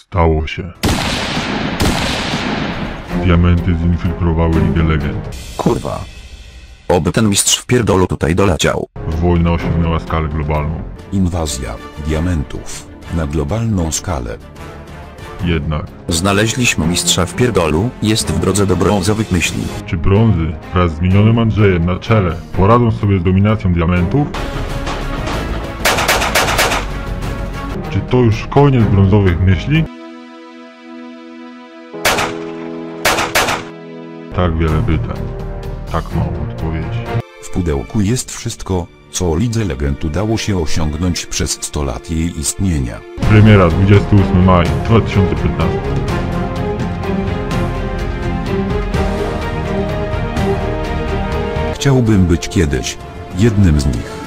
Stało się. Diamenty zinfiltrowały Ligę Legend. Kurwa. Oby ten mistrz w pierdolu tutaj doleciał. Wojna osiągnęła skalę globalną. Inwazja diamentów na globalną skalę. Jednak, Znaleźliśmy mistrza w pierdolu, jest w drodze do brązowych myśli. czy brązy wraz z zmienionym Andrzejem na czele poradzą sobie z dominacją diamentów? Czy to już koniec brązowych myśli? Tak wiele pytań, tak mało odpowiedzi. W pudełku jest wszystko, co Lidze Legend udało się osiągnąć przez 100 lat jej istnienia. Premiera 28 maja 2015. Chciałbym być kiedyś jednym z nich.